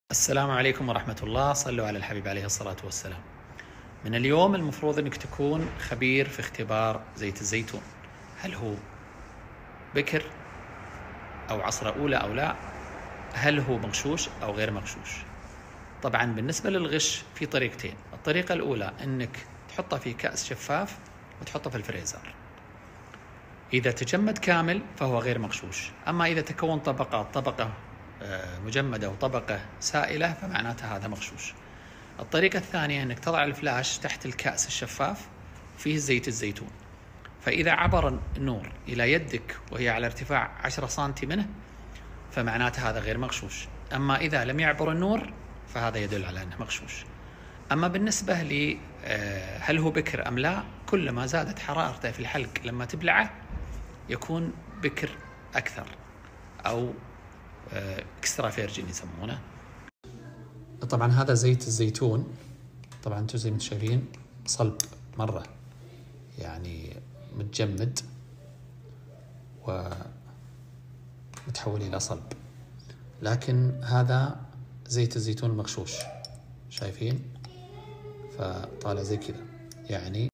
السلام عليكم ورحمة الله. صلوا على الحبيب عليه الصلاة والسلام. من اليوم المفروض أنك تكون خبير في اختبار زيت الزيتون، هل هو بكر أو عصرة أولى أو لا، هل هو مغشوش أو غير مغشوش. طبعا بالنسبة للغش في طريقتين. الطريقة الأولى أنك تحطه في كأس شفاف وتحطه في الفريزر، إذا تجمد كامل فهو غير مغشوش، أما إذا تكون طبقة مجمدة وطبقة سائلة فمعناتها هذا مغشوش. الطريقة الثانية أنك تضع الفلاش تحت الكأس الشفاف فيه زيت الزيتون، فإذا عبر النور إلى يدك وهي على ارتفاع 10 سنتي منه فمعناته هذا غير مغشوش، أما إذا لم يعبر النور فهذا يدل على أنه مغشوش. أما بالنسبة لي هل هو بكر أم لا، كلما زادت حرارته في الحلق لما تبلعه يكون بكر أكثر، أو اكسترا فيرجن يسمونه. طبعا هذا زيت الزيتون، طبعا انتم زي ما انتم شايفين صلب مرة، يعني متجمد ومتحول إلى صلب، لكن هذا زيت الزيتون مغشوش، شايفين؟ فطالع زي كذا، يعني